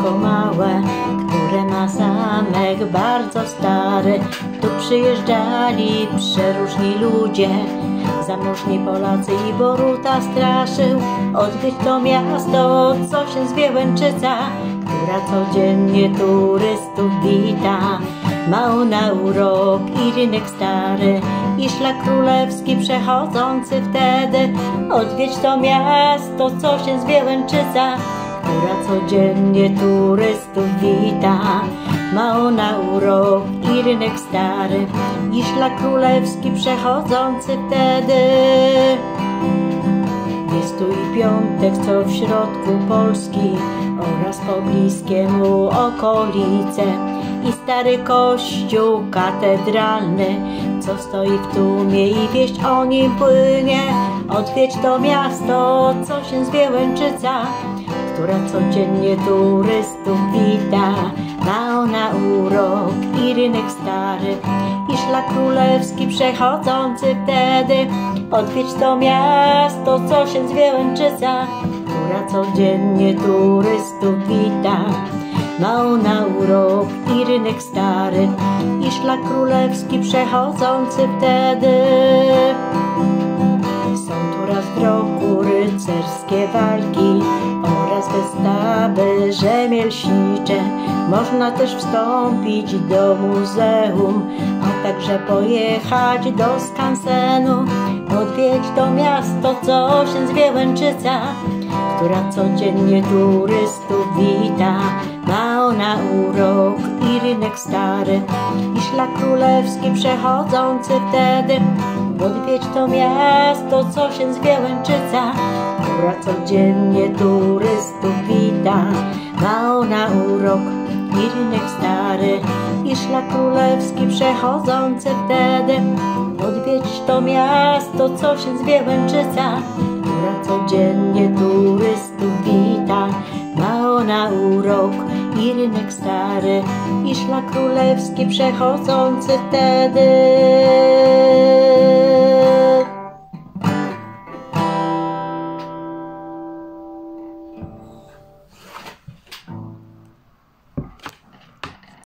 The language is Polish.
miasteczko małe, które ma zamek bardzo stary. Tu przyjeżdżali przeróżni ludzie, zamożni Polacy i Boruta straszył. Odwiedź to miasto, co się zwie Łęczyca, która codziennie turystów wita. Ma ona urok i rynek stary, i szlak królewski przechodzący wtedy. Odwiedź to miasto, co się zwie Łęczyca, która codziennie turystów wita. Ma ona urok i rynek stary, i szlak królewski przechodzący wtedy. Jest tu i piątek, co w środku Polski oraz pobliskie mu okolice, i stary kościół katedralny, co stoi w tłumie i wieść o nim płynie. Odwiedź to miasto, co się zwie Łęczyca, która codziennie turystów wita. Ma ona urok i rynek stary, i szlak królewski przechodzący wtedy. Odwiedź to miasto, co się zwie Łęczyca, która codziennie turystów wita. Ma ona urok i rynek stary, i szlak królewski przechodzący wtedy. Są tu raz w roku rycerskie walki oraz wystawy rzemieślnicze. Można też wstąpić do muzeum, a także pojechać do skansenu. Odwiedź to miasto, co się zwie Łęczyca, która codziennie turystów wita. Ma ona urok i rynek stary, i szlak królewski przechodzący wtedy. Odwiedź to miasto, co się zwie Łęczyca, która codziennie turystów wita. Ma ona urok i rynek stary, i szlak królewski przechodzący wtedy. Odwiedź to miasto, co się zwie Łęczyca, która codziennie turystów wita. Ma ona urok i rynek stary, i szlak królewski przechodzący wtedy.